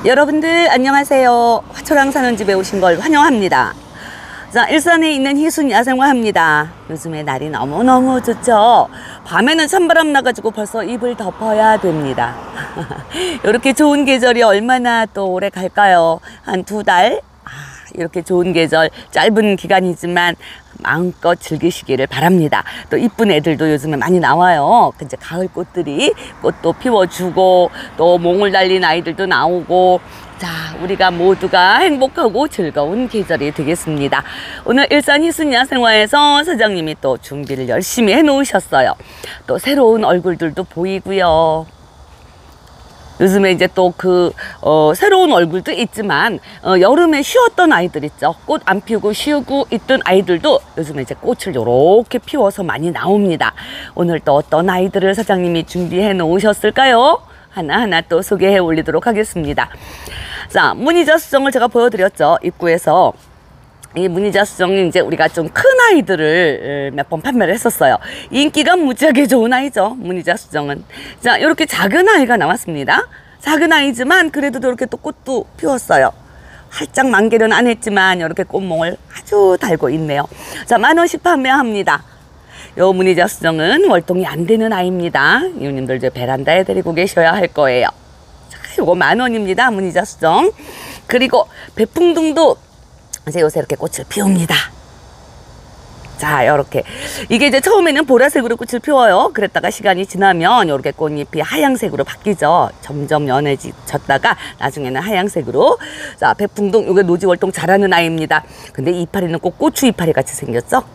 여러분들 안녕하세요. 화초랑 사는 집에 오신 걸 환영합니다. 자, 일산에 있는 희순 야생화합니다. 요즘에 날이 너무너무 좋죠. 밤에는 찬바람 나가지고 벌써 이불 덮어야 됩니다. 이렇게 좋은 계절이 얼마나 또 오래 갈까요? 한 2달? 이렇게 좋은 계절, 짧은 기간이지만 마음껏 즐기시기를 바랍니다. 또 이쁜 애들도 요즘에 많이 나와요. 이제 가을 꽃들이 꽃도 피워주고 또 몽을 달린 아이들도 나오고, 자, 우리가 모두가 행복하고 즐거운 계절이 되겠습니다. 오늘 일산 희순 야생화에서 사장님이 또 준비를 열심히 해 놓으셨어요. 또 새로운 얼굴들도 보이고요. 요즘에 이제 또 새로운 얼굴도 있지만, 여름에 쉬었던 아이들 있죠. 꽃 안 피우고 쉬고 있던 아이들도 요즘에 이제 꽃을 요렇게 피워서 많이 나옵니다. 오늘 또 어떤 아이들을 사장님이 준비해 놓으셨을까요? 하나하나 또 소개해 올리도록 하겠습니다. 자, 무늬자 수정을 제가 보여드렸죠. 입구에서. 이 무늬자 수정이 이제 우리가 좀 큰 아이들을 몇 번 판매를 했었어요. 인기가 무지하게 좋은 아이죠, 무늬자 수정은. 자, 이렇게 작은 아이가 나왔습니다. 작은 아이지만 그래도 이렇게 또 꽃도 피웠어요. 활짝 만개는 안 했지만 이렇게 꽃몽을 아주 달고 있네요. 자, 10,000원씩 판매합니다. 요 무늬자 수정은 월동이 안 되는 아이입니다. 이웃님들 이제 베란다에 데리고 계셔야 할 거예요. 자, 요거 10,000원입니다. 무늬자 수정. 그리고 배풍등도 이제 요새 이렇게 꽃을 피웁니다. 자, 요렇게. 이게 이제 처음에는 보라색으로 꽃을 피워요. 그랬다가 시간이 지나면 요렇게 꽃잎이 하얀색으로 바뀌죠. 점점 연해졌다가 나중에는 하얀색으로. 자, 배풍등, 요게 노지월동 잘하는 아이입니다. 근데 이파리는 꼭 고추 이파리 같이 생겼죠?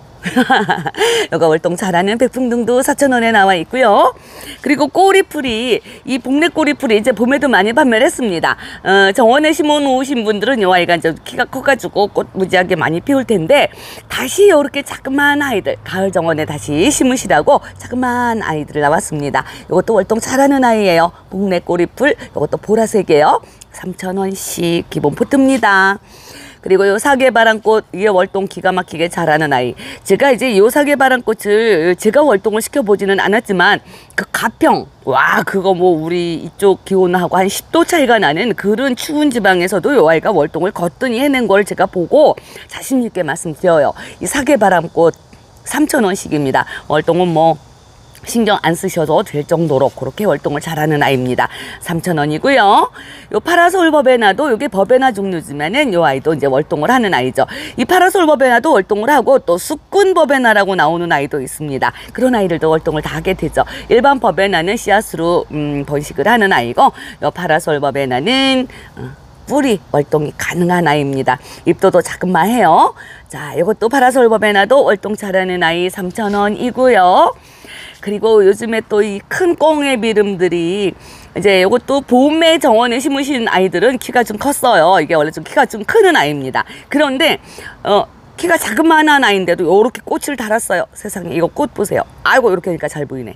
요거 월동 잘하는 백풍등도 4,000원에 나와 있고요. 그리고 꼬리풀이, 이 복례 꼬리풀이 이제 봄에도 많이 판매를 했습니다. 정원에 심어 놓으신 분들은 요 아이가 이제 키가 커가지고 꽃 무지하게 많이 피울 텐데, 다시 이렇게 자그마한 아이들, 가을 정원에 다시 심으시라고 자그마한 아이들 나왔습니다. 요것도 월동 잘하는 아이예요. 복례 꼬리풀, 요것도 보라색이에요. 3,000원씩 기본 포트입니다. 그리고 요 사계바람꽃, 이게 월동 기가 막히게 잘하는 아이. 제가 이제 요 사계바람꽃을 제가 월동을 시켜보지는 않았지만, 그 가평, 와, 그거 뭐 우리 이쪽 기온하고 한 10도 차이가 나는 그런 추운 지방에서도 요 아이가 월동을 거뜬히 해낸 걸 제가 보고 자신있게 말씀드려요. 이 사계바람꽃 3,000원씩입니다. 월동은 뭐 신경 안 쓰셔도 될 정도로 그렇게 월동을 잘하는 아이입니다. 3,000원이고요. 요 파라솔 버베나도, 요게 버베나 종류지만은 요 아이도 이제 월동을 하는 아이죠. 이 파라솔 버베나도 월동을 하고, 또 쑥군 버베나라고 나오는 아이도 있습니다. 그런 아이들도 월동을 다 하게 되죠. 일반 버베나는 씨앗으로 번식을 하는 아이고, 요 파라솔 버베나는 뿌리 월동이 가능한 아이입니다. 잎도도 자그마해요. 자, 이것도 파라솔 버베나도 월동 잘하는 아이 3,000원이고요. 그리고 요즘에 또 이 큰 꽁의 비름들이, 이제 이것도 봄에 정원에 심으신 아이들은 키가 좀 컸어요. 이게 원래 좀 키가 좀 크는 아이입니다. 그런데 키가 자그마한 아이인데도 요렇게 꽃을 달았어요. 세상에, 이거 꽃 보세요. 아이고, 이렇게 하니까 잘 보이네.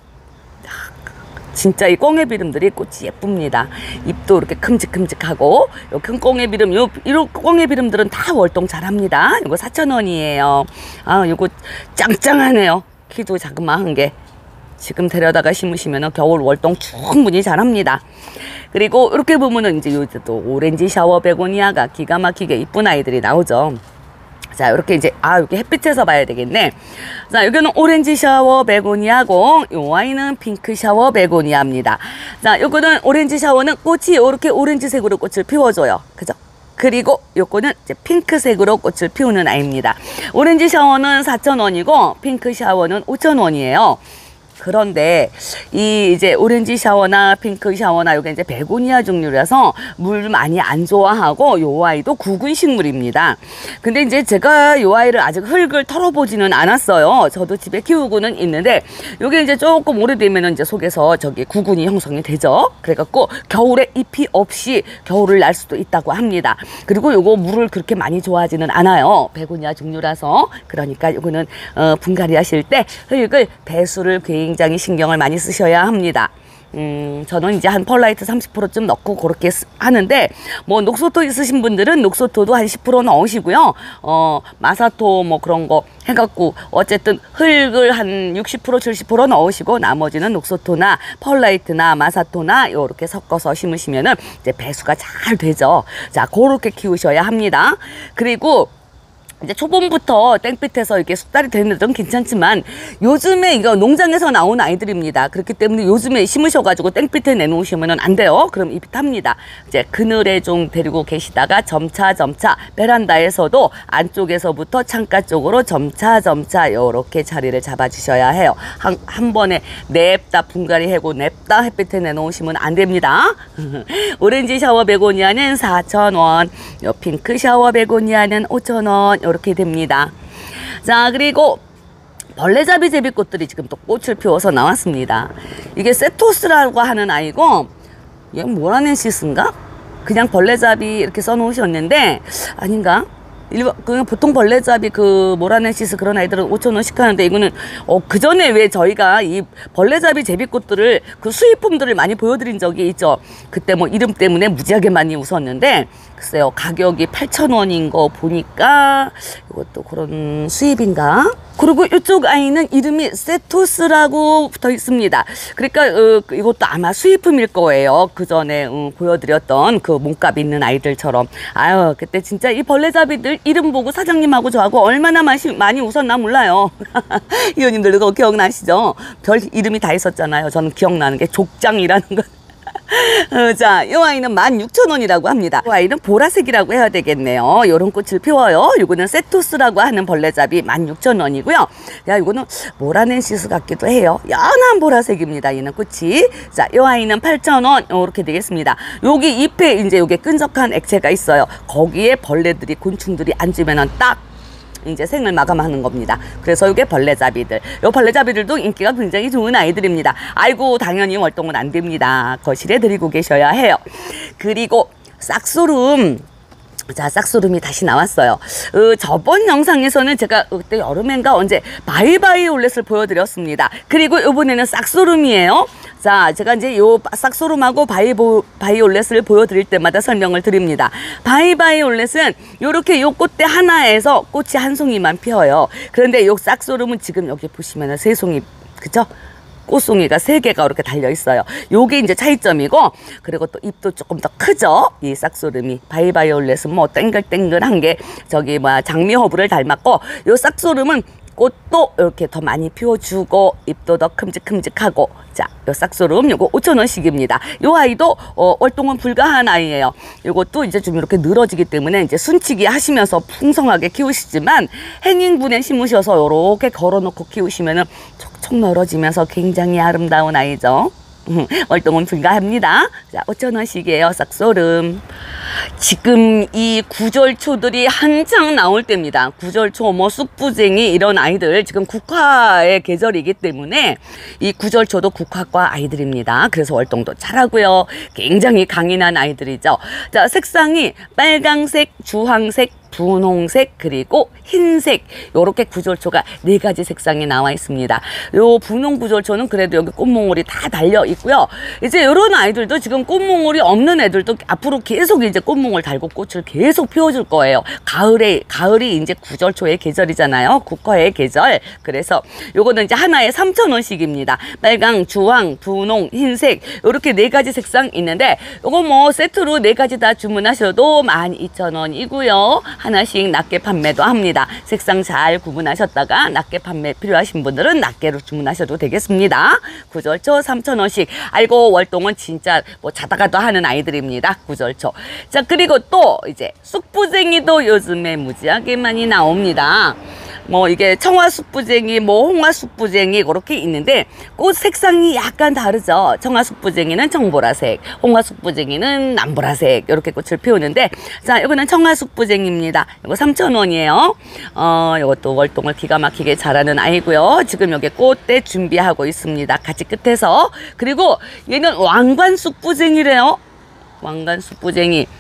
진짜 이 꽁의 비름들이 꽃이 예쁩니다. 잎도 이렇게 큼직큼직하고, 요 큰 꽁의 비름, 이런 꽁의 비름들은 다 월동 잘합니다. 이거 4,000원이에요. 아, 이거 짱짱하네요. 키도 자그마한 게. 지금 데려다가 심으시면 겨울 월동 충분히 잘합니다. 그리고 이렇게 보면은 이제 요새 또 오렌지 샤워 베고니아가 기가 막히게 이쁜 아이들이 나오죠. 자, 이렇게 이제, 이렇게 햇빛에서 봐야 되겠네. 자, 여기는 오렌지 샤워 베고니아고, 요 아이는 핑크 샤워 베고니아입니다. 자, 요거는 오렌지 샤워는 꽃이 이렇게 오렌지색으로 꽃을 피워줘요. 그죠? 그리고 요거는 이제 핑크색으로 꽃을 피우는 아이입니다. 오렌지 샤워는 4,000원이고, 핑크 샤워는 5,000원이에요. 그런데 이제 오렌지 샤워나 핑크 샤워나 요게 이제 베고니아 종류라서 물 많이 안 좋아하고, 요 아이도 구근 식물입니다. 근데 이제 제가 요 아이를 아직 흙을 털어보지는 않았어요. 저도 집에 키우고는 있는데, 요게 이제 조금 오래되면은 이제 속에서 구근이 형성이 되죠. 그래갖고 겨울에 잎이 없이 겨울을 날 수도 있다고 합니다. 그리고 요거 물을 그렇게 많이 좋아하지는 않아요. 베고니아 종류라서. 그러니까 요거는 분갈이 하실 때 흙을 배수를 굉장히 신경을 많이 쓰셔야 합니다. 저는 이제 한 펄라이트 30%쯤 넣고 그렇게 하는데, 뭐 녹소토 있으신 분들은 녹소토도 한 10% 넣으시고요. 마사토 뭐 그런 거 해갖고 어쨌든 흙을 한 60% 70% 넣으시고 나머지는 녹소토나 펄라이트나 마사토나 이렇게 섞어서 심으시면은 이제 배수가 잘 되죠. 자, 그렇게 키우셔야 합니다. 그리고 이제 초봄부터 땡빛에서 이렇게 숙달이 되는 애들은 괜찮지만 요즘에 이거 농장에서 나온 아이들입니다. 그렇기 때문에 요즘에 심으셔가지고 땡빛에 내놓으시면 안 돼요. 그럼 잎이 탑니다. 이제 그늘에 좀 데리고 계시다가 점차 베란다에서도 안쪽에서부터 창가 쪽으로 점차 이렇게 자리를 잡아주셔야 해요. 한 번에 냅다 분갈이 해고 냅다 햇빛에 내놓으시면 안 됩니다. 오렌지 샤워 베고니아는 4,000원, 요 핑크 샤워 베고니아는 5,000원 이렇게 됩니다. 자, 그리고 벌레잡이 제비꽃들이 지금 또 꽃을 피워서 나왔습니다. 이게 세토스라고 하는 아이고, 얘 모라넨시스인가? 그냥 벌레잡이 이렇게 써놓으셨는데 아닌가? 그냥 보통 벌레잡이 그 모라넨시스 그런 아이들은 5,000원씩 하는데, 이거는 그 전에 왜 저희가 이 벌레잡이 제비꽃들을 그 수입품들을 많이 보여드린 적이 있죠. 그때 뭐 이름 때문에 무지하게 많이 웃었는데, 글쎄요, 가격이 8,000원인 거 보니까 이것도 그런 수입인가? 그리고 이쪽 아이는 이름이 세토스라고 붙어 있습니다. 그러니까 이것도 아마 수입품일 거예요. 그 전에 보여드렸던 그 몸값 있는 아이들처럼. 아유, 그때 진짜 이 벌레잡이들 이름 보고 사장님하고 저하고 얼마나 많이 웃었나 몰라요. 이호님들도 그거 기억나시죠? 별 이름이 다 있었잖아요. 저는 기억나는 게 족장이라는 거. 자, 이 아이는 16,000원이라고 합니다. 이 아이는 보라색이라고 해야 되겠네요. 요런 꽃을 피워요. 요거는 세토스라고 하는 벌레잡이 16,000원이고요. 야, 이거는 모라넨시스 같기도 해요. 연한 보라색입니다. 얘는 꽃이. 자, 이 아이는 8,000원. 이렇게 되겠습니다. 여기 잎에 이제 요게 끈적한 액체가 있어요. 거기에 벌레들이, 곤충들이 앉으면은 딱 이제 생을 마감하는 겁니다. 그래서 이게 벌레잡이들. 요 벌레잡이들도 인기가 굉장히 좋은 아이들입니다. 아이고, 당연히 월동은 안 됩니다. 거실에 들이고 계셔야 해요. 그리고 싹소름. 자, 싹소름이 다시 나왔어요. 저번 영상에서는 제가 그때 여름엔가 언제 바이바이올렛을 보여드렸습니다. 그리고 이번에는 싹소름이에요. 자, 제가 이제 요 싹소름하고 바이올렛을 보여드릴 때마다 설명을 드립니다. 바이올렛은 요렇게 요 꽃대 하나에서 꽃이 한 송이만 피어요. 그런데 요 싹소름은 지금 여기 보시면은 3송이, 그죠? 꽃송이가 3개가 이렇게 달려 있어요. 요게 이제 차이점이고, 그리고 또 잎도 조금 더 크죠? 이 싹소름이. 바이올렛은 뭐 땡글땡글한 게 저기 뭐야 장미허브를 닮았고, 요 싹소름은 꽃도 이렇게 더 많이 피워주고 잎도 더 큼직큼직하고. 자, 요 싹소름 요거 5,000원씩입니다. 요 아이도 월동은 불가한 아이예요. 요것도 이제 좀 이렇게 늘어지기 때문에 이제 순치기 하시면서 풍성하게 키우시지만, 행인분에 심으셔서 요렇게 걸어놓고 키우시면은 촉촉 늘어지면서 굉장히 아름다운 아이죠. 월동은 불가합니다. 자, 5,000원씩이에요. 싹소름. 지금 이 구절초들이 한창 나올 때입니다. 구절초, 뭐 쑥부쟁이 이런 아이들 지금 국화의 계절이기 때문에 이 구절초도 국화과 아이들입니다. 그래서 월동도 잘하고요. 굉장히 강인한 아이들이죠. 자, 색상이 빨강색, 주황색, 분홍색, 그리고 흰색, 요렇게 구절초가 4가지 색상이 나와 있습니다. 요 분홍 구절초는 그래도 여기 꽃몽울이 다 달려 있고요. 이제 요런 아이들도 지금 꽃몽울이 없는 애들도 앞으로 계속 이제 꽃몽울 달고 꽃을 계속 피워줄 거예요. 가을이 이제 구절초의 계절이잖아요. 국화의 계절. 그래서 요거는 이제 하나에 3,000원씩입니다. 빨강, 주황, 분홍, 흰색, 요렇게 4가지 색상 있는데, 요거 뭐 세트로 4가지 다 주문하셔도 12,000원이고요. 하나씩 낱개 판매도 합니다. 색상 잘 구분하셨다가 낱개 판매 필요하신 분들은 낱개로 주문하셔도 되겠습니다. 구절초 3,000원씩. 아이고, 월동은 진짜 뭐 자다가도 하는 아이들입니다. 구절초. 자, 그리고 또 이제 쑥부쟁이도 요즘에 무지하게 많이 나옵니다. 뭐 이게 청화쑥부쟁이, 뭐 홍화쑥부쟁이 그렇게 있는데 꽃 색상이 약간 다르죠. 청화쑥부쟁이는 청보라색, 홍화쑥부쟁이는 남보라색 이렇게 꽃을 피우는데, 자, 이거는 청화쑥부쟁이입니다. 이거 3,000원이에요. 이것도 월동을 기가 막히게 잘하는 아이고요. 지금 여기 꽃대 준비하고 있습니다. 가지 끝에서. 그리고 얘는 왕관쑥부쟁이래요. 왕관쑥부쟁이.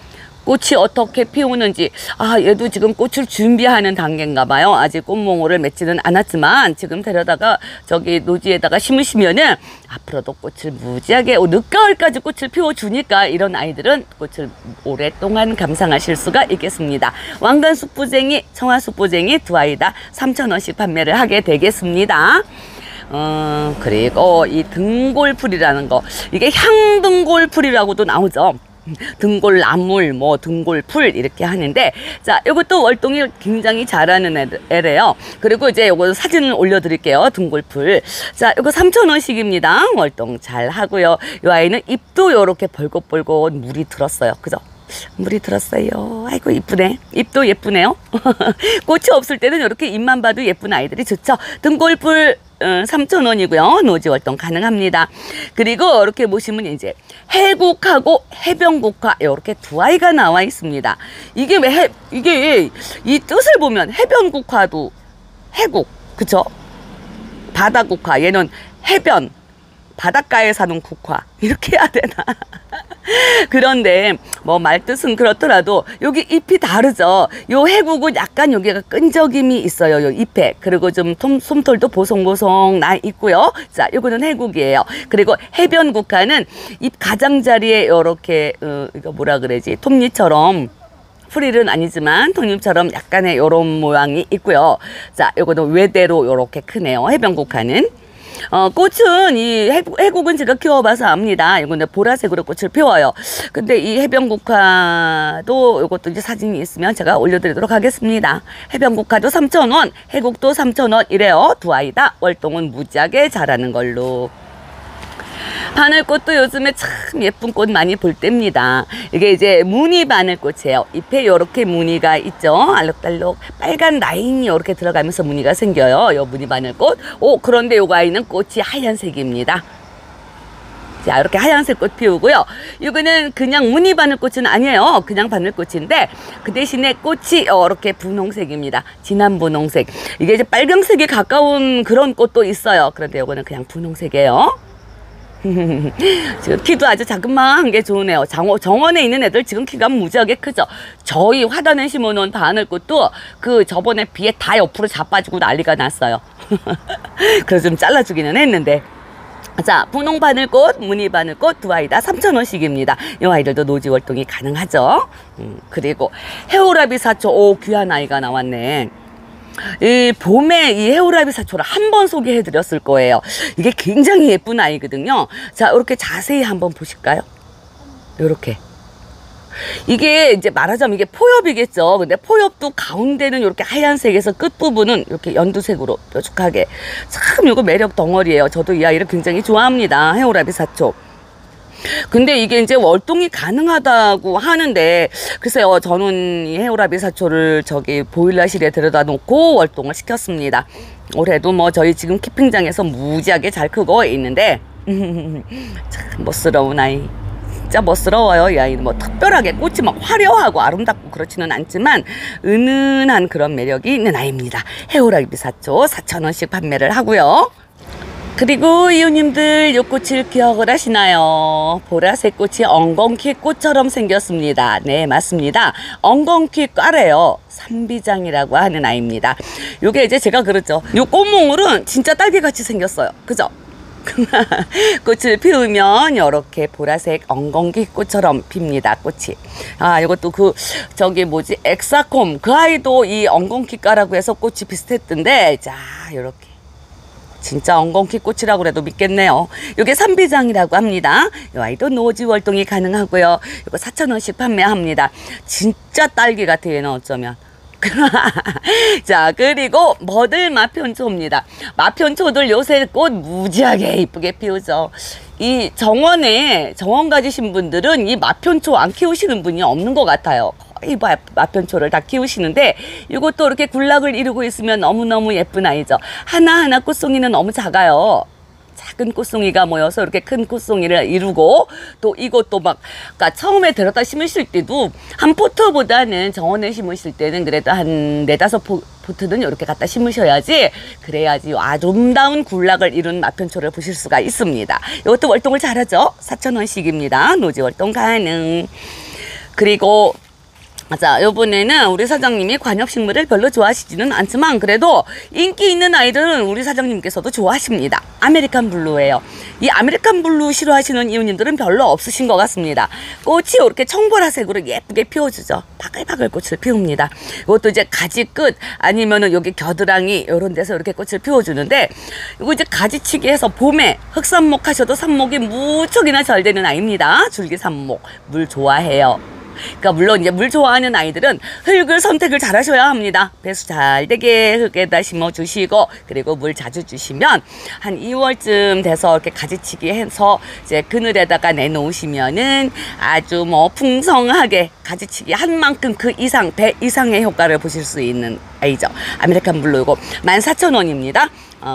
꽃이 어떻게 피우는지. 아, 얘도 지금 꽃을 준비하는 단계인가 봐요. 아직 꽃몽울을 맺지는 않았지만 지금 데려다가 저기 노지에다가 심으시면은 앞으로도 꽃을 무지하게 늦가을까지 꽃을 피워주니까 이런 아이들은 꽃을 오랫동안 감상하실 수가 있겠습니다. 왕관숙부쟁이, 청아숙부쟁이 두 아이 다 3,000원씩 판매를 하게 되겠습니다. 그리고 이 등골풀이라는 거, 이게 향등골풀이라고도 나오죠. 등골나물, 뭐 등골풀 이렇게 하는데, 자, 이것도 월동이 굉장히 잘하는 애래요. 그리고 이제 요거 사진을 올려드릴게요. 등골풀. 자, 이거 3,000원씩입니다. 월동 잘 하고요. 이 아이는 입도 요렇게 벌겋벌겋 물이 들었어요. 그죠? 물이 들었어요. 아이고 이쁘네. 입도 예쁘네요. 꽃이 없을 때는 이렇게 입만 봐도 예쁜 아이들이 좋죠. 등골풀 3,000원이고요. 노지 활동 가능합니다. 그리고 이렇게 보시면 이제 해국하고 해변국화 이렇게 두 아이가 나와 있습니다. 이게 왜 이게 이 뜻을 보면 해변국화도 해국, 그쵸? 바다국화, 얘는 해변, 바닷가에 사는 국화 이렇게 해야 되나? 그런데 뭐 말뜻은 그렇더라도 여기 잎이 다르죠. 요 해국은 약간 여기가 끈적임이 있어요. 요 잎에. 그리고 좀 솜털도 보송보송 나 있고요. 자, 요거는 해국이에요. 그리고 해변국화는 잎 가장자리에 요렇게 이거 뭐라 그러지? 톱니처럼, 풀일은 아니지만 톱니처럼 약간의 요런 모양이 있고요. 자, 요거는 외대로 요렇게 크네요. 해변국화는. 꽃은 이 해국은 제가 키워봐서 압니다. 이거는 보라색으로 꽃을 피워요. 근데 이 해변국화도 이것도 이제 사진이 있으면 제가 올려드리도록 하겠습니다. 해변국화도 3,000원, 해국도 3,000원 이래요. 두 아이 다 월동은 무지하게 잘하는 걸로. 바늘꽃도 요즘에 참 예쁜 꽃 많이 볼 때입니다. 이게 이제 무늬 바늘꽃이에요. 잎에 이렇게 무늬가 있죠. 알록달록 빨간 라인이 이렇게 들어가면서 무늬가 생겨요. 요 무늬 바늘꽃. 그런데 요거 아이는 꽃이 하얀색입니다. 자, 이렇게 하얀색 꽃 피우고요. 이거는 그냥 무늬 바늘꽃은 아니에요. 그냥 바늘꽃인데 그 대신에 꽃이 이렇게 분홍색입니다. 진한 분홍색. 이게 이제 빨강색에 가까운 그런 꽃도 있어요. 그런데 요거는 그냥 분홍색이에요. 지금 키도 아주 자그마한 게 좋으네요. 정원에 있는 애들 지금 키가 무지하게 크죠. 저희 화단에 심어놓은 바늘꽃도 그 저번에 비에 다 옆으로 자빠지고 난리가 났어요. 그래서 좀 잘라주기는 했는데. 자, 분홍 바늘꽃, 무늬 바늘꽃 두 아이 다 3,000원씩입니다. 이 아이들도 노지 활동이 가능하죠. 그리고 해오라비 사초, 귀한 아이가 나왔네. 이 봄에 이 해오라비 사초를 한번 소개해 드렸을 거예요. 이게 굉장히 예쁜 아이거든요. 자, 이렇게 자세히 한번 보실까요? 이렇게. 이게 이제 말하자면 이게 포엽이겠죠. 근데 포엽도 가운데는 이렇게 하얀색에서 끝부분은 이렇게 연두색으로 뾰족하게. 참 이거 매력 덩어리예요. 저도 이 아이를 굉장히 좋아합니다. 해오라비 사초. 근데 이게 이제 월동이 가능하다고 하는데, 글쎄요, 저는 이 해오라비 사초를 저기 보일러실에 들여다 놓고 월동을 시켰습니다. 올해도 뭐 저희 지금 키핑장에서 무지하게 잘 크고 있는데, 참 멋스러운 아이. 진짜 멋스러워요. 이 아이는 뭐 특별하게 꽃이 막 화려하고 아름답고 그렇지는 않지만 은은한 그런 매력이 있는 아이입니다. 해오라비 사초 4,000원씩 판매를 하고요. 그리고 이웃님들 요 꽃을 기억을 하시나요? 보라색 꽃이 엉겅퀴 꽃처럼 생겼습니다. 네, 맞습니다. 엉겅퀴 꽈래요. 삼비장이라고 하는 아이입니다. 요게 이제 제가 그랬죠. 요 꽃몽울은 진짜 딸기같이 생겼어요. 그죠? 꽃을 피우면 이렇게 보라색 엉겅퀴 꽃처럼 핍니다. 꽃이. 아, 이것도 저기 뭐지, 엑사콤 그 아이도 이 엉겅퀴 꽈라고 해서 꽃이 비슷했던데, 자, 요렇게 진짜 엉겅퀴 꽃이라고 해도 믿겠네요. 이게 삼비장이라고 합니다. 이 아이도 노지 월동이 가능하고요. 이거 4,000원씩 판매합니다. 진짜 딸기 같아요, 얘는 어쩌면. 자, 그리고 머들 마편초입니다. 마편초들 요새 꽃 무지하게 이쁘게 피우죠. 이 정원 가지신 분들은 이 마편초 안 키우시는 분이 없는 것 같아요. 거의 마편초를 다 키우시는데, 이것도 이렇게 굴락을 이루고 있으면 너무너무 예쁜 아이죠. 하나하나 꽃송이는 너무 작아요. 작은 꽃송이가 모여서 이렇게 큰 꽃송이를 이루고, 또 이것도 막, 그러니까 처음에 들었다 심으실 때도 한 포트보다는 정원에 심으실 때는 그래도 한 4-5 포트는 이렇게 갖다 심으셔야지, 그래야지 아름다운 굴락을 이룬 마편초를 보실 수가 있습니다. 이것도 월동을 잘하죠. 4,000원씩입니다. 노지 월동 가능. 그리고 자, 요번에는 우리 사장님이 관엽식물을 별로 좋아하시지는 않지만 그래도 인기 있는 아이들은 우리 사장님께서도 좋아하십니다. 아메리칸 블루예요. 이 아메리칸 블루 싫어하시는 이웃님들은 별로 없으신 것 같습니다. 꽃이 이렇게 청보라색으로 예쁘게 피워주죠. 바글바글 꽃을 피웁니다. 이것도 이제 가지 끝 아니면은 여기 겨드랑이 이런 데서 이렇게 꽃을 피워주는데 이거 이제 가지치기 해서 봄에 흑삽목 하셔도 삽목이 무척이나 잘 되는 아이입니다. 줄기삽목. 물 좋아해요. 그러니까 물론 이제 물 좋아하는 아이들은 흙을 선택을 잘 하셔야 합니다. 배수 잘 되게 흙에다 심어 주시고 그리고 물 자주 주시면 한 2월쯤 돼서 이렇게 가지치기 해서 이제 그늘에다가 내놓으시면은 아주 뭐 풍성하게 가지치기 한 만큼 그 이상 배 이상의 효과를 보실 수 있는 아이죠. 아메리칸 블루 이거 14,000원입니다.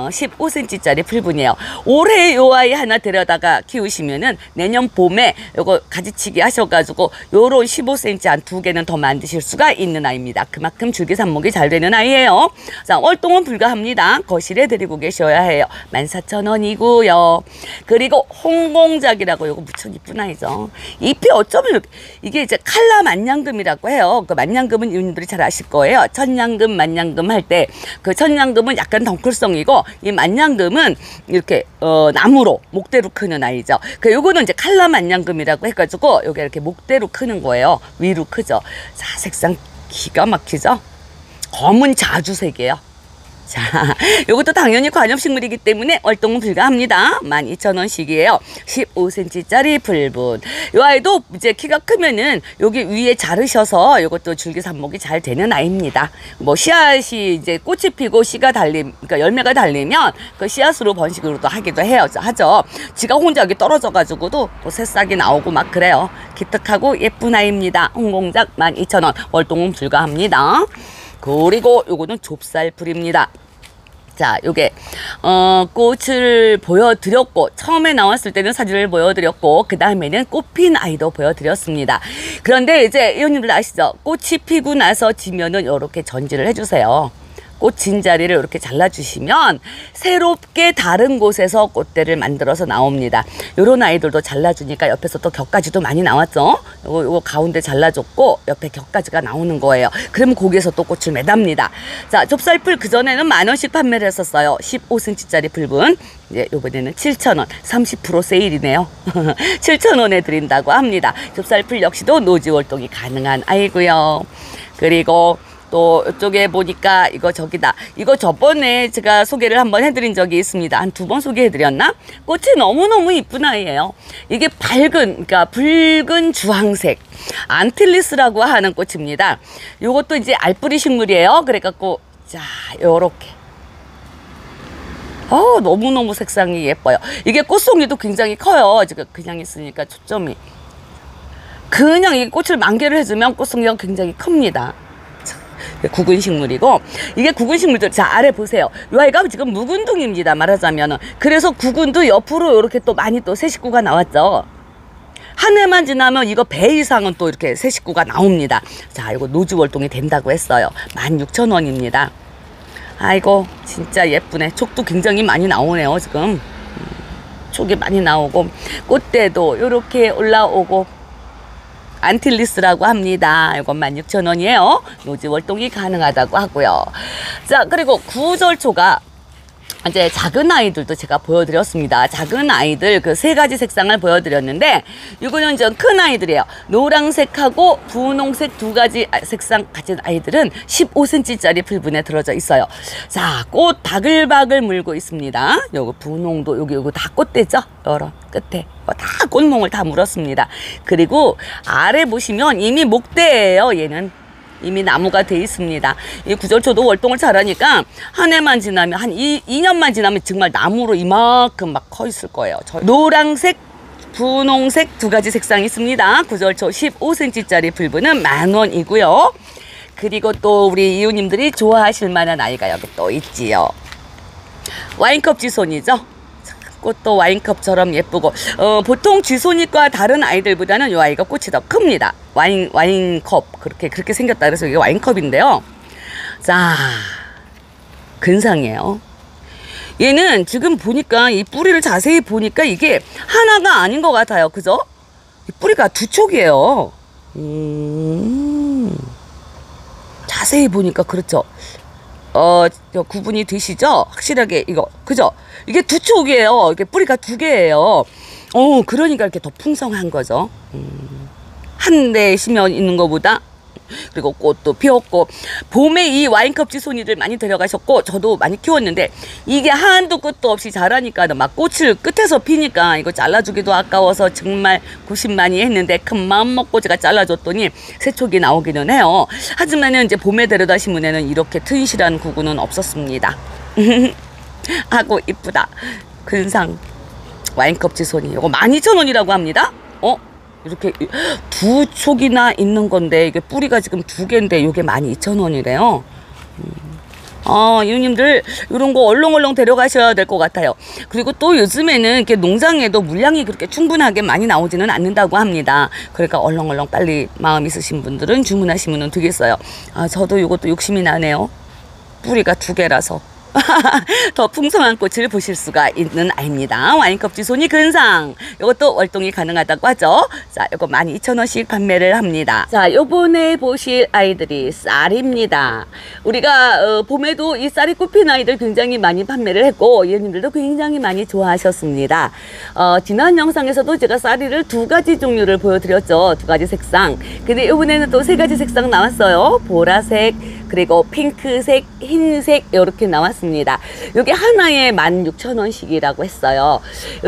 15cm짜리 풀분이에요. 올해 요 아이 하나 데려다가 키우시면은 내년 봄에 요거 가지치기 하셔가지고 요런 15cm 한 2개는 더 만드실 수가 있는 아이입니다. 그만큼 줄기삽목이 잘 되는 아이예요. 자, 월동은 불가합니다. 거실에 드리고 계셔야 해요. 14,000원이고요. 그리고 홍공작이라고 요거 무척 이쁜 아이죠. 잎이 어쩌면 이렇게, 이게 이제 칼라 만냥금이라고 해요. 그 만냥금은 이분들이 잘 아실 거예요. 천냥금, 만냥금 할 때 그 천냥금은 약간 덩쿨성이고 이 만냥금은 이렇게 나무로 목대로 크는 아이죠. 그 요거는 이제 칼라 만냥금이라고 해가지고 요게 이렇게 목대로 크는 거예요. 위로 크죠. 자, 색상 기가 막히죠. 검은 자주색이에요. 자, 요것도 당연히 관엽식물이기 때문에 월동은 불가합니다. 12,000원씩이에요. 15cm짜리 풀분. 요 아이도 이제 키가 크면은 여기 위에 자르셔서 요것도 줄기삽목이 잘 되는 아이입니다. 뭐 씨앗이 이제 꽃이 피고 씨가 그러니까 열매가 달리면 그 씨앗으로 번식으로도 하기도 하죠. 지가 혼자 여기 떨어져가지고도 또 새싹이 나오고 막 그래요. 기특하고 예쁜 아이입니다. 홍공작 12,000원. 월동은 불가합니다. 그리고 요거는 좁쌀풀입니다. 자, 요게 꽃을 보여드렸고 처음에 나왔을 때는 사진을 보여드렸고 그 다음에는 꽃핀 아이도 보여드렸습니다. 그런데 이제 이웃님들 아시죠? 꽃이 피고 나서 지면은 요렇게 전지를 해주세요. 꽃 진 자리를 이렇게 잘라주시면 새롭게 다른 곳에서 꽃대를 만들어서 나옵니다. 요런 아이들도 잘라주니까 옆에서 또 격가지도 많이 나왔죠. 요거 가운데 잘라줬고 옆에 격가지가 나오는 거예요. 그러면 거기에서 또 꽃을 매답니다. 자, 좁쌀풀 그전에는 10,000원씩 판매를 했었어요. 15cm짜리 풀분. 이제 요번에는 7,000원, 30% 세일이네요. 7,000원에 드린다고 합니다. 좁쌀풀 역시도 노지월동이 가능한 아이고요. 그리고 또 이쪽에 보니까 이거 저기다. 이거 저번에 제가 소개를 한번 해드린 적이 있습니다. 한 2번 소개해드렸나? 꽃이 너무너무 이쁜 아이예요. 이게 그러니까 붉은 주황색 안틸리스라고 하는 꽃입니다. 요것도 이제 알뿌리 식물이에요. 그래갖고 자, 요렇게 너무너무 색상이 예뻐요. 이게 꽃송이도 굉장히 커요. 지금 그냥 있으니까 초점이 그냥 이 꽃을 만개를 해주면 꽃송이가 굉장히 큽니다. 구근식물이고 이게 구근식물들 자 아래 보세요. 이 아이가 지금 묵은둥입니다. 말하자면은 그래서 구근도 옆으로 이렇게 또 많이 또 새 식구가 나왔죠. 한 해만 지나면 이거 배 이상은 또 이렇게 새 식구가 나옵니다. 자, 이거 노지월동이 된다고 했어요. 16,000원입니다. 아이고 진짜 예쁘네. 촉도 굉장히 많이 나오네요. 지금 촉이 많이 나오고 꽃대도 이렇게 올라오고 안틸리스라고 합니다. 이건 16,000원이에요. 노지월동이 가능하다고 하고요. 자, 그리고 구절초가 이제 작은 아이들도 제가 보여드렸습니다. 작은 아이들 그 3가지 색상을 보여드렸는데 이거는 좀 큰 아이들이에요. 노란색하고 분홍색 2가지 색상 가진 아이들은 15cm짜리 풀분에 들어져 있어요. 자, 꽃 바글바글 물고 있습니다. 요거 분홍도 요거 다 꽃대죠? 요런 끝에 다 꽃몽을 다 물었습니다. 그리고 아래 보시면 이미 목대예요. 얘는 이미 나무가 돼 있습니다. 이 구절초도 월동을 잘하니까 한 해만 지나면 한 2년만 지나면 정말 나무로 이만큼 막 커 있을 거예요. 노란색, 분홍색 2가지 색상이 있습니다. 구절초 15cm짜리 풀분은 10,000원이고요. 그리고 또 우리 이웃님들이 좋아하실 만한 아이가 여기 또 있지요. 와인컵 쥐손이죠. 꽃도 와인컵처럼 예쁘고 보통 쥐손이과 다른 아이들보다는 이 아이가 꽃이 더 큽니다. 와인컵 그렇게 생겼다 그래서 이게 와인컵인데요. 자, 근상이에요. 얘는 지금 보니까 이 뿌리를 자세히 보니까 이게 하나가 아닌 것 같아요. 그죠? 이 뿌리가 2촉이에요. 자세히 보니까 그렇죠. 저 구분이 되시죠? 확실하게 이거 그죠? 이게 두 촉이에요. 이게 뿌리가 두 개예요. 그러니까 이렇게 더 풍성한 거죠. 한 대 심어 있는 것보다. 그리고 꽃도 피었고, 봄에 이 와인컵지 손이들 많이 데려가셨고, 저도 많이 키웠는데 이게 한도 끝도 없이 자라니까 막 꽃을 끝에서 피니까 이거 잘라주기도 아까워서 정말 고심 많이 했는데 큰 마음 먹고 제가 잘라줬더니 새 촉이 나오기는 해요. 하지만은 이제 봄에 데려다 심으면은 이렇게 튼실한 구구는 없었습니다. 하고 이쁘다. 근상 와인컵지 손이 이거 12,000원이라고 합니다. 이렇게 두 촉이나 있는 건데 이게 뿌리가 지금 두 개인데 이게 12,000원이래요. 이웃님들 이런 거 얼렁얼렁 데려가셔야 될 것 같아요. 그리고 또 요즘에는 이렇게 농장에도 물량이 그렇게 충분하게 많이 나오지는 않는다고 합니다. 그러니까 얼렁얼렁 빨리 마음 있으신 분들은 주문하시면 되겠어요. 저도 이것도 욕심이 나네요. 뿌리가 두 개라서. 더 풍성한 꽃을 보실 수가 있는 아이입니다. 와인컵지 손이 근상. 이것도 월동이 가능하다고 하죠. 자, 이거 12,000원씩 판매를 합니다. 자, 요번에 보실 아이들이 쌀입니다. 우리가 봄에도 이 쌀이 꽃핀 아이들 굉장히 많이 판매를 했고 이웃님들도 굉장히 많이 좋아하셨습니다. 지난 영상에서도 제가 쌀이를 두 가지 종류를 보여드렸죠. 두 가지 색상. 근데 이번에는 또 세 가지 색상 나왔어요. 보라색, 그리고 핑크색, 흰색 이렇게 나왔습니다. 여기 하나에 16,000원씩이라고 했어요.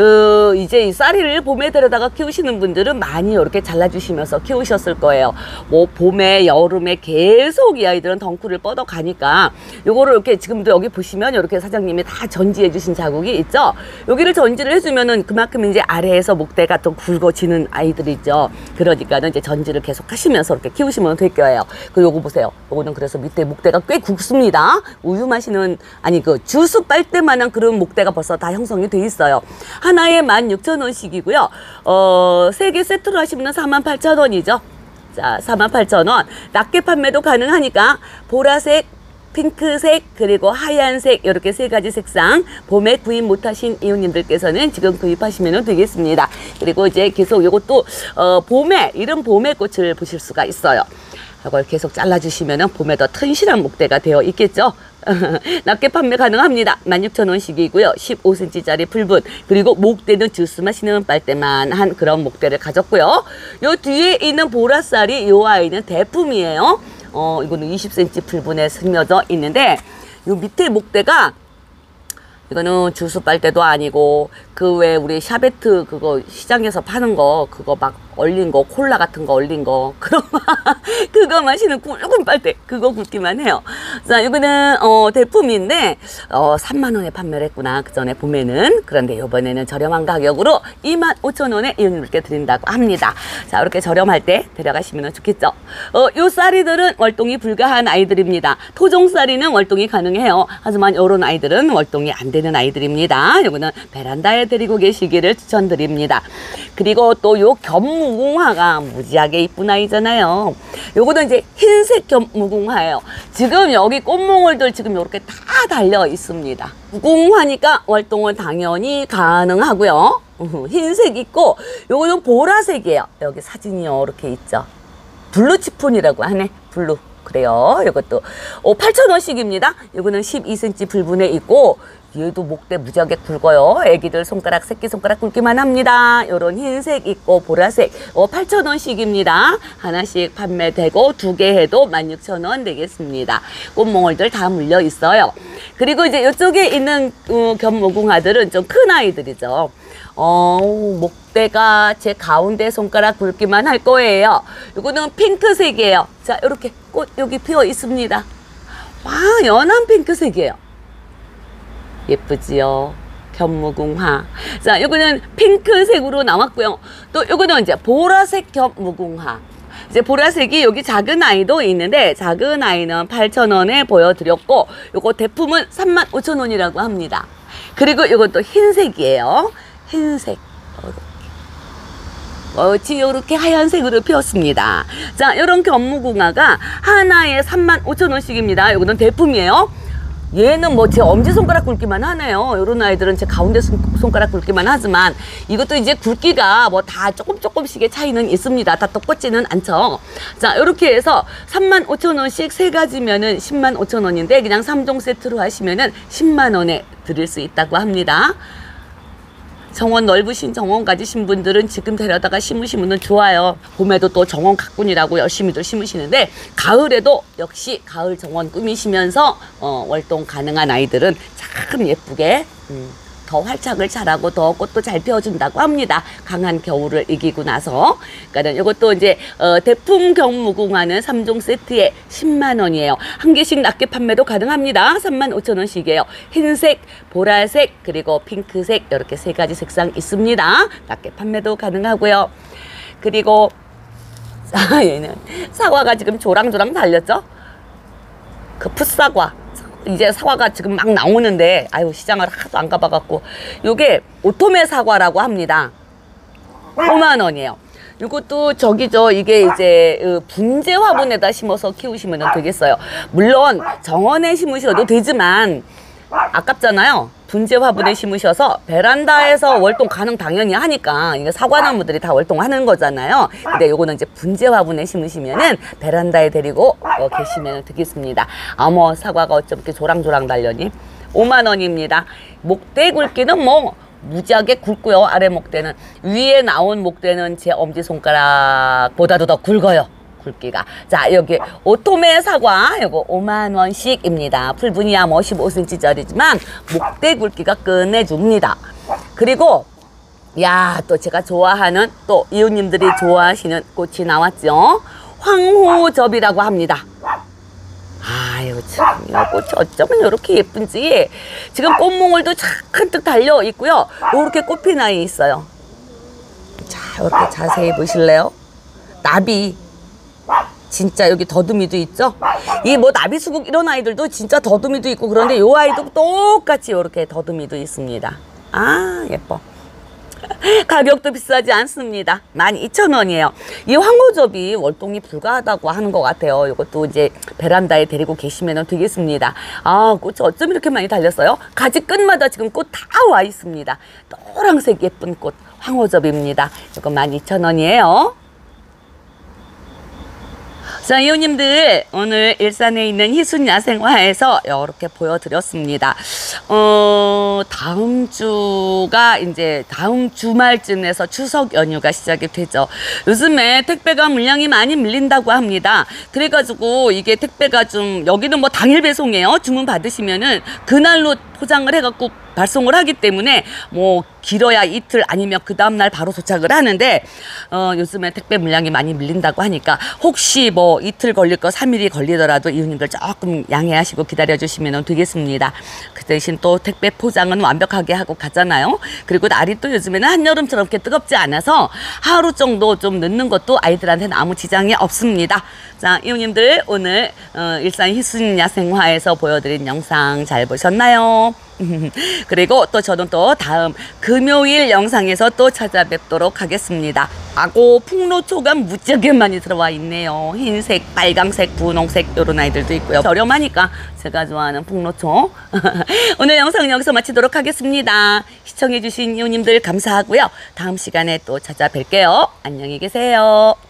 이제 이 쌀이를 봄에 데려다가 키우시는 분들은 많이 이렇게 잘라주시면서 키우셨을 거예요. 뭐 봄에 여름에 계속 이 아이들은 덩쿨을 뻗어 가니까 요거를 이렇게 지금도 여기 보시면 이렇게 사장님이 다 전지해 주신 자국이 있죠. 여기를 전지를 해주면은 그만큼 이제 아래에서 목대가 또 굵어지는 아이들이죠. 그러니까는 이제 전지를 계속 하시면서 이렇게 키우시면 될 거예요. 그 요거 보세요. 요거는 그래서 밑에 목대가 꽤 굵습니다. 우유 마시는 그 주스 빨대만한 그런 목대가 벌써 다 형성이 돼 있어요. 하나에 16,000원씩이고요. 3개 세트로 하시면 48,000원이죠. 자, 48,000원. 낱개 판매도 가능하니까 보라색, 핑크색, 그리고 하얀색 이렇게 세 가지 색상 봄에 구입 못하신 이웃님들께서는 지금 구입하시면 되겠습니다. 그리고 이제 계속 이것도 봄에 이른 봄의 꽃을 보실 수가 있어요. 이걸 계속 잘라주시면 봄에 더 튼실한 목대가 되어 있겠죠. 낱개 판매 가능합니다. 16,000원씩이고요. 15cm짜리 풀분, 그리고 목대는 주스 마시는 빨대만 한 그런 목대를 가졌고요. 요 뒤에 있는 보라쌀이 요 아이는 대품이에요. 이거는 20cm 풀분에 스며져 있는데 요 밑에 목대가 이거는 주스 빨대도 아니고 그 외 우리 샤베트 그거 시장에서 파는 거 그거 막 얼린 거 콜라 같은 거 얼린 거 그런 그거 마시는 굵은 빨대 그거 굵기만 해요. 자, 이거는 대품인데 3만 원에 판매를 했구나 그 전에 봄에는. 그런데 이번에는 저렴한 가격으로 25,000원에 이웃님들께 드린다고 합니다. 자, 이렇게 저렴할 때 데려가시면 좋겠죠. 요 쌀이들은 월동이 불가한 아이들입니다. 토종 쌀이는 월동이 가능해요. 하지만 이런 아이들은 월동이 안 되는 아이들입니다. 요거는 베란다에 데리고 계시기를 추천드립니다. 그리고 또 요 견무궁화가 무지하게 이쁜 아이잖아요. 요거는 이제 흰색 견무궁화예요. 지금 여기 꽃몽울들 지금 이렇게 다 달려 있습니다. 무궁화니까 월동은 당연히 가능하고요. 흰색 있고 요거는 보라색이에요. 여기 사진이 이렇게 있죠. 블루치폰이라고 하네. 블루. 그래요. 이것도 8,000원씩입니다. 이거는 12cm 불분에 있고 얘도 목대 무지하게 굵어요. 애기들 손가락, 새끼손가락 굵기만 합니다. 요런 흰색 있고 보라색 8,000원씩입니다. 하나씩 판매되고 2개 해도 16,000원 되겠습니다. 꽃몽울들 다 물려 있어요. 그리고 이제 이쪽에 있는 견무궁화들은 좀 큰 아이들이죠. 목대가 제 가운데 손가락 굵기만 할 거예요. 이거는 핑크색이에요. 자, 이렇게 꽃 여기 피어 있습니다. 와, 연한 핑크색이에요. 예쁘지요? 견무궁화. 자, 이거는 핑크색으로 나왔고요. 또 이거는 이제 보라색 견무궁화. 이제 보라색이 여기 작은 아이도 있는데 작은 아이는 8,000원에 보여드렸고 요거 대품은 35,000원이라고 합니다. 그리고 이것도 흰색이에요. 흰색. 이렇게 하얀색으로 피었습니다. 자, 이런 견무궁화가 하나에 35,000원씩입니다. 이거는 대품이에요. 얘는 뭐 제 엄지손가락 굵기만 하네요. 요런 아이들은 제 가운데 손가락 굵기만 하지만 이것도 이제 굵기가 뭐 다 조금씩의 차이는 있습니다. 다 똑같지는 않죠. 자, 요렇게 해서 35,000원씩 세 가지면은 105,000원인데 그냥 3종 세트로 하시면은 10만 원에 드릴 수 있다고 합니다. 정원 넓으신 정원 가지신 분들은 지금 데려다가 심으시면 좋아요. 봄에도 또 정원 가꾼이라고 열심히들 심으시는데 가을에도 역시 가을 정원 꾸미시면서 월동 가능한 아이들은 참 예쁘게 더 활착을 잘하고 더 꽃도 잘 피워준다고 합니다. 강한 겨울을 이기고 나서. 그러니까 이것도 이제 대풍 경무궁화는 3종 세트에 10만 원이에요. 한 개씩 낱개 판매도 가능합니다. 35,000원씩이에요. 흰색, 보라색, 그리고 핑크색 이렇게 세 가지 색상 있습니다. 낱개 판매도 가능하고요. 그리고 얘는 사과가 지금 조랑조랑 달렸죠? 그 풋사과. 이제 사과가 지금 막 나오는데 아유 시장을 하도 안 가봐갖고 요게 오토메 사과라고 합니다. 5만 원이에요. 이것도 이게 이제 분재 화분에다 심어서 키우시면 되겠어요. 물론 정원에 심으셔도 되지만 아깝잖아요. 분재 화분에 심으셔서 베란다에서 월동 가능 당연히 하니까 이게 사과나무들이 다 월동하는 거잖아요. 근데 요거는 이제 분재 화분에 심으시면은 베란다에 데리고 계시면 되겠습니다. 어머 사과가 어쩜 이렇게 조랑조랑 달려니? 5만 원입니다. 목대 굵기는 뭐 무지하게 굵고요. 아래 목대는 위에 나온 목대는 제 엄지손가락보다도 더 굵어요. 굵기가. 자, 여기 오토메 사과 이거 5만 원씩입니다. 풀분이야 뭐 15cm짜리지만 목대 굵기가 끝내줍니다. 그리고 야, 또 제가 좋아하는 또 이웃님들이 좋아하시는 꽃이 나왔죠. 황호접이라고 합니다. 아유 참, 이 꽃이 어쩌면 이렇게 예쁜지. 지금 꽃몽울도 잔뜩 달려 있고요. 이렇게 꽃피 나 있어요. 자, 이렇게 자세히 보실래요? 나비. 진짜 여기 더듬이도 있죠? 이 뭐 나비수국 이런 아이들도 진짜 더듬이도 있고 그런데 이 아이도 똑같이 이렇게 더듬이도 있습니다. 아, 예뻐. 가격도 비싸지 않습니다. 12,000원이에요. 이 황호접이 월동이 불가하다고 하는 것 같아요. 이것도 이제 베란다에 데리고 계시면 되겠습니다. 아, 꽃이 어쩜 이렇게 많이 달렸어요? 가지 끝마다 지금 꽃 다 와 있습니다. 노란색 예쁜 꽃 황호접입니다. 이거 12,000원이에요. 자, 이웃님들 오늘 일산에 있는 희순야생화에서 이렇게 보여드렸습니다. 다음 주가 이제 다음 주말쯤에서 추석 연휴가 시작이 되죠. 요즘에 택배가 물량이 많이 밀린다고 합니다. 그래가지고 이게 택배가 좀 여기는 뭐 당일 배송이에요. 주문 받으시면은 그날로 포장을 해갖고 발송을 하기 때문에 뭐 길어야 이틀 아니면 그 다음날 바로 도착을 하는데 요즘에 택배 물량이 많이 밀린다고 하니까 혹시 뭐 이틀 걸릴 거 3일이 걸리더라도 이웃님들 조금 양해하시고 기다려주시면 되겠습니다. 그 대신 또 택배 포장은 완벽하게 하고 가잖아요. 그리고 날이 또 요즘에는 한여름처럼 이렇게 뜨겁지 않아서 하루 정도 좀 늦는 것도 아이들한테는 아무 지장이 없습니다. 자, 이웃님들 오늘 일산 희순야생화에서 보여드린 영상 잘 보셨나요? 그리고 또 저는 또 다음 금요일 영상에서 또 찾아뵙도록 하겠습니다. 아고 풍로초가 무지하게 많이 들어와 있네요. 흰색, 빨강색, 분홍색 이런 아이들도 있고요. 저렴하니까 제가 좋아하는 풍로초. 오늘 영상 여기서 마치도록 하겠습니다. 시청해주신 이웃님들 감사하고요. 다음 시간에 또 찾아뵐게요. 안녕히 계세요.